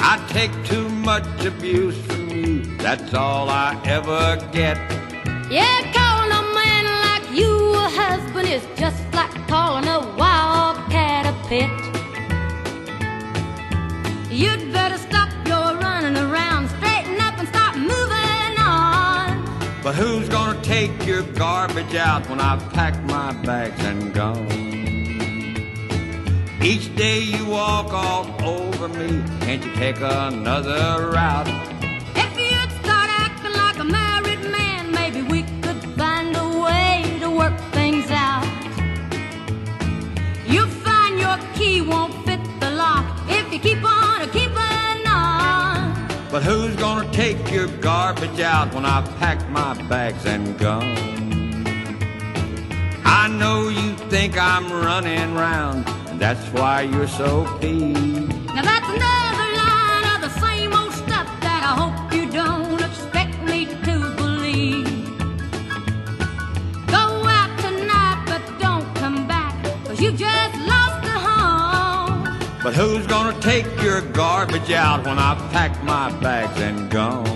I take too much abuse from you, that's all I ever get. Yeah, calling a man like you a husband is just like calling a wild cat a pet. You'd better stop your running around, straighten up and start moving on. But who's gonna take your garbage out when I've packed my bags and gone? Each day you walk all over me, can't you take another route? If you'd start acting like a married man, maybe we could find a way to work things out. You'll find your key won't fit the lock if you keep on keeping on. But who's gonna take your garbage out when I've packed my bags and gone? I know you think I'm running round, that's why you're so peeved. Now that's another line of the same old stuff that I hope you don't expect me to believe. Go out tonight but don't come back, 'cause you just lost the home. But who's gonna take your garbage out when I've packed my bags and gone?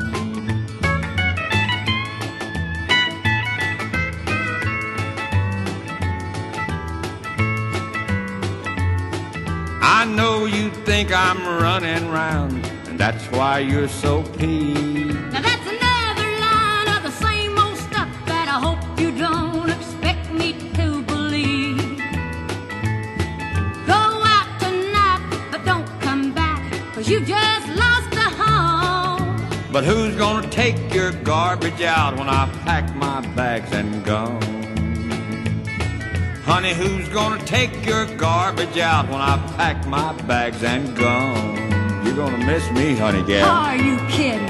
I know you think I'm running round, and that's why you're so peeved. Now that's another line of the same old stuff that I hope you don't expect me to believe. Go out tonight, but don't come back, 'cause you just lost a home. But who's gonna take your garbage out when I pack my bags and gone? Honey, who's gonna take your garbage out when I pack my bags and gone? You're gonna miss me, honey gal. Are you kidding?